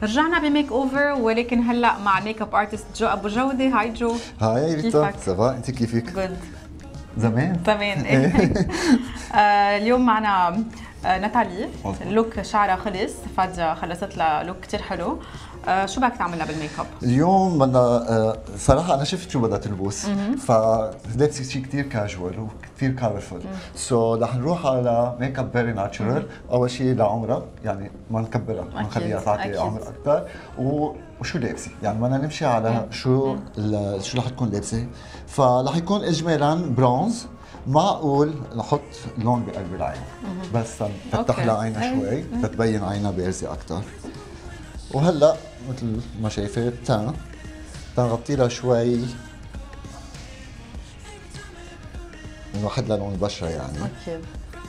رجعنا بميك اوفر ولكن هلا مع ميك اب ارتست جو ابو جوده. هاي جو. هاي ريتا، كيفك؟ سافا، انت كيفك؟ جود. زمان؟ زمان ايه. اليوم معنا ناتالي. لوك شعرها خلص، فادية خلصت لها لوك كثير حلو. شو بدك تعملها بالميك اب؟ اليوم بدنا صراحة أنا شفت شو بدها تلبس، فلابسة شيء كثير كاجوال وكثير كالرفل، رح نروح على ميك اب فيري ناتشورال. أول شيء لعمرها، يعني ما نكبرها، ما نخليها تعطي عمر أكثر، وشو لابسة، يعني بدنا نمشي على شو رح تكون لابسة، فرح يكون إجمالا برونز. معقول نحط لون بقلب العين بس نفتح لها عينها شوي تتبين عينها بارزة أكثر. وهلا مثل ما شايفه تنغطي لها شوي نوحد لها لون البشره يعني. اكيد.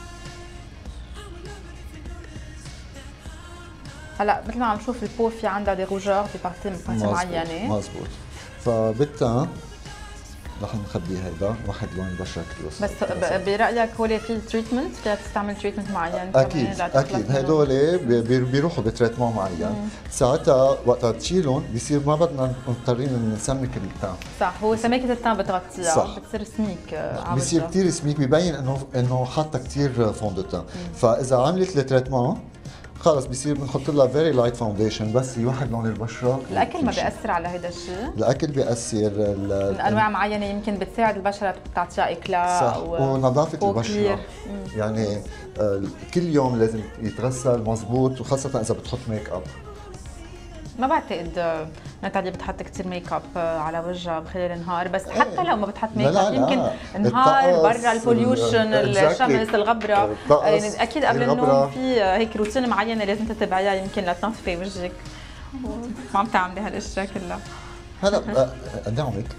هلا مثل ما عم نشوف البو في عندها دي روجور ببارتي معينه. مزبوط. فبالتالي رح نخبي هيدا واحد لون البشره كثير. بس برايك هول في تريتمنت فيها تستعمل تريتمنت معين؟ اكيد هدول بيروحوا بتريتمون معين. ساعتها وقتها تشيلهم بصير ما بدنا مضطرين نسمك التان. صح، هو سماكه التان بتغطيها. صح. بتصير سميك. بصير كثير سميك، ببين انه حاطه كثير فون دو تان. فاذا عملت التريتمون خلص بصير بنحط لها فيري لايت فاونديشن بس يوحد لون البشره. الاكل ما بياثر على هذا الشيء؟ الاكل بياثر. انواع معينه يمكن بتساعد البشره تعطيها اكلاء. صح. ونظافه البشره يعني كل يوم لازم يتغسل مزبوط، وخاصه اذا بتحط ميك اب. ما بعتقد ناتاليا بتحط كثير ميك اب على وجهها خلال النهار، بس حتى لو ما بتحط ميك اب يمكن نهار برا البوليوشن الشمس الغبره، يعني اكيد قبل النوم في هيك روتين معينه لازم تتبعيها يمكن لتنظفي وجهك. ما عم تعملي هالاشياء كلها. هلا قد ايه عمرك؟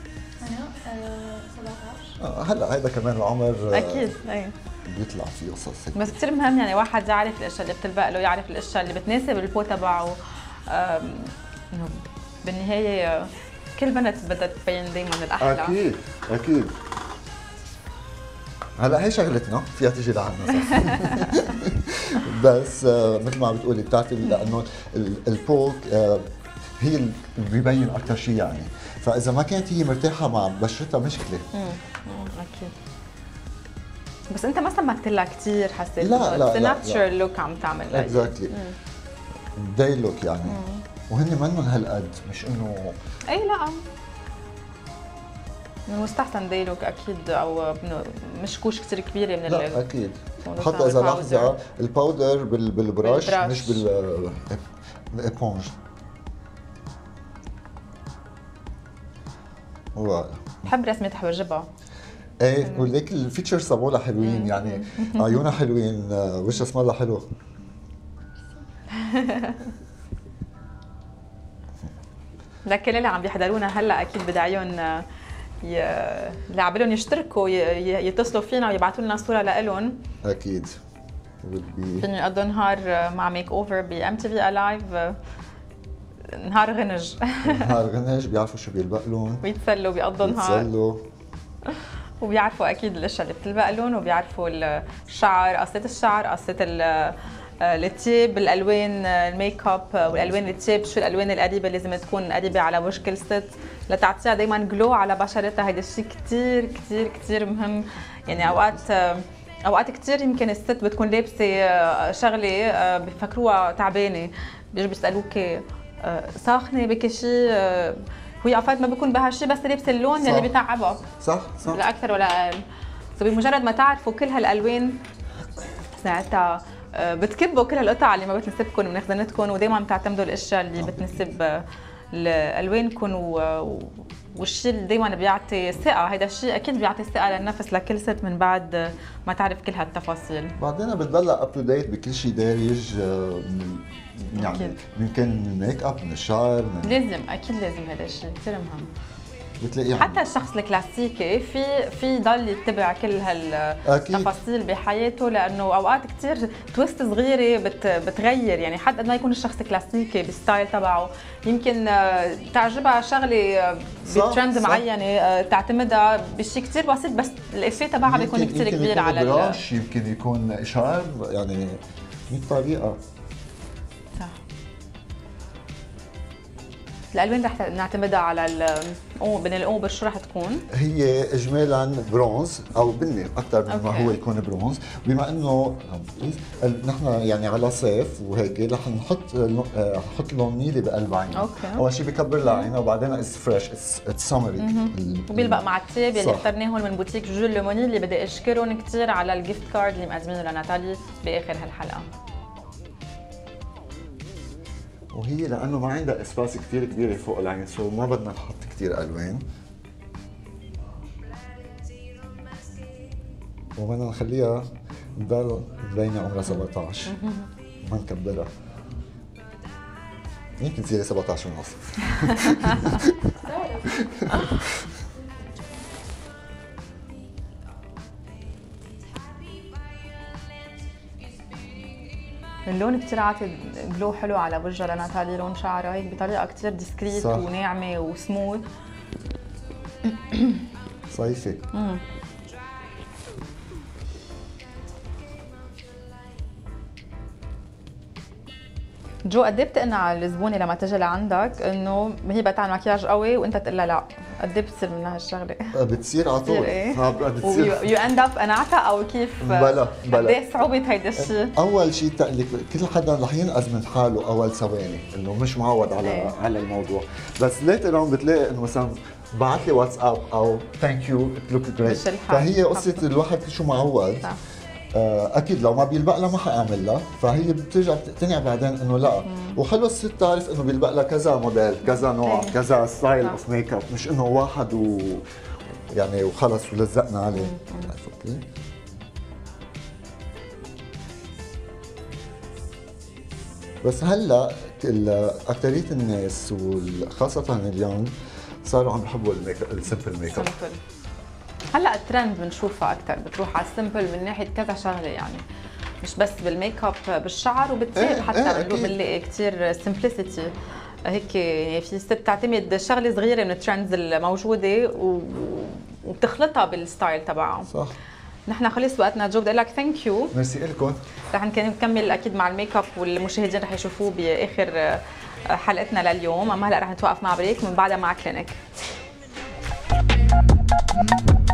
انا 17. هلا هيدا كمان العمر اكيد ايه بيطلع فيه قصص. بس كثير مهم يعني واحد يعرف الاشياء اللي بتلبق له، يعرف الاشياء اللي بتناسب البو تبعه. انه بالنهايه كل بنت بدها تبين دائما الاحلى. اكيد. هلا هي شغلتنا فيها تيجي لعنا صح. بس مثل ما عم بتقولي بتعرفي لانه البو هي اللي بيبين اكثر شيء يعني، فاذا ما كانت هي مرتاحه مع بشرتها مشكله. اكيد. بس انت ما سمكت لها كثير، حسيت لا ناتشرال لوك عم تعمل. اكزاكتلي. داي لوك يعني. وهن منهم هالقد، مش انه اي لا مستحسن داي لوك اكيد، او مشكوش كثير كبيره من لا اكيد. حتى اذا لاحظه الباودر بالبراش مش بالابونج. بحب رسمة حواجبها. ايه وليك الفيتشرز تبعولها حلوين، يعني عيونها حلوين، وجهها اسم الله حلو. لكل اللي عم بيحضرونا هلا اكيد بدعيهم اللي عبالهم يشتركوا يتصلوا فينا ويبعثوا لنا صوره لإلهم. اكيد. فينا يقضوا نهار مع ميك اوفر بام تي في الايف. نهار غنج. نهار غنج، بيعرفوا شو بيلبق لهم ويتسلوا بيقضوا نهار. وبيعرفوا اكيد الاشياء اللي بتلبق لهم، وبيعرفوا الشعر، قصة الشعر، قصة التيب، الالوان الميك اب والالوان التيب، شو الالوان القريبه لازم تكون قريبه على وجه كل ست لتعطيها دائما جلو على بشرتها. هيدا الشيء كثير كثير كثير مهم. يعني اوقات كثير يمكن الست بتكون لابسه شغله بفكروها تعبانه، بيجوا بيسالوك ساخنه بكي شيء، هي اوقات ما بيكون بها شيء بس لابسه اللون يلي بيتعبها. صح لا اكثر ولا اقل. بمجرد ما تعرفوا كل هالالوان ساعتها بتكبوا كل هالقطع اللي ما بتناسبكم من خزانتكم، ودائما بتعتمدوا الاشياء اللي بتناسب الوانكم والشيء اللي دائما بيعطي ثقه. هيدا الشيء اكيد بيعطي ثقه للنفس لكل ست من بعد ما تعرف كل هالتفاصيل. بعدين بتضلها اب تو ديت بكل شيء دارج، يعني يمكن من الميك اب، من الشعر، لازم اكيد لازم. هذا الشيء كثير مهم. بتلاقيه حتى الشخص الكلاسيكي في ضل يتبع كل هالتفاصيل بحياته، لانه اوقات كثير تويست صغيره بتغير. يعني حتى قد ما يكون الشخص كلاسيكي بالستايل تبعه، يمكن تعجبها شغله بترند معينه تعتمدها بشيء كثير بسيط، بس الافيه تبعها بيكون كثير كبير على البراش، يمكن يكون اشعار، يعني 100 طريقه. صح. الالوان رح نعتمدها على من الاوبر، شو رح تكون؟ هي اجمالا برونز او بني اكثر من ما هو يكون برونز، بما انه نحن يعني على صيف وهيك رح نحط لون نيلي بقلب عينه. اول شيء بكبر لها عينها وبعدين اتس فريش اتس سمري. وبيلبق مع التياب يلي اخترناهم من بوتيك جول ليموني، اللي بدي اشكرهم كثير على الجيفت كارد اللي مقدمينه لناتالي باخر هالحلقه. وهي لانه ما عندها اسباس كثير كبيره فوق العين، سو ما بدنا نحط كثير الوان، وبدنا نخليها مبينه عمرها 17 ما نكبرها، يمكن تصير 17 ونص. اللون كثير عاطي جلو حلو على وجهها لناتالي، لون شعرها هيك بطريقه كثير ديسكريت وناعمه وسموث. صيفي. جو، قد ايه بتقنع الزبونه لما تجي لعندك انه هي بدها تعمل مكياج قوي وانت تقول لها لا؟ قد ايه بتصير منها هالشغله؟ بتصير على طول. بتصير يو اند اب قنعتها او كيف؟ بلا قد ايه صعوبه هيدا الشيء؟ اول شيء كل حدا رح ينقذ من حاله اول ثواني انه مش معود على الموضوع، بس ليتر اون بتلاقي انه مثلا بعت لي واتساب او ثانك يو لوك جريت، فهي قصه الواحد شو معود. اكيد لو ما بيلبق لها ما حاعمل لها، فهي بترجع بتقتنع بعدين انه لا. وحلو الست تعرف انه بيلبق لها كذا موديل، كذا نوع، كذا ستايل اوف ميك اب، مش انه واحد يعني وخلص ولزقنا عليه. عرفتي؟ بس هلا اكثريه الناس وخاصه اليوم صاروا عم بيحبوا السمبل ميك اب. هلا الترند بنشوفها اكثر بتروح على السمبل من ناحيه كذا شغله، يعني مش بس بالميك اب، بالشعر وبالتياب حتى بنلاقي كثير سمبلسيتي هيك. يعني في ست بتعتمد شغله صغيره من الترندز الموجوده وبتخلطها بالستايل تبعها. صح. نحن خلص وقتنا جو، بدي اقول لك ثانك يو. ميرسي لكم. رح نكمل اكيد مع الميك اب والمشاهدين رح يشوفوه باخر حلقتنا لليوم، اما هلا رح نتوقف مع بريك، من بعدها مع كلينيك.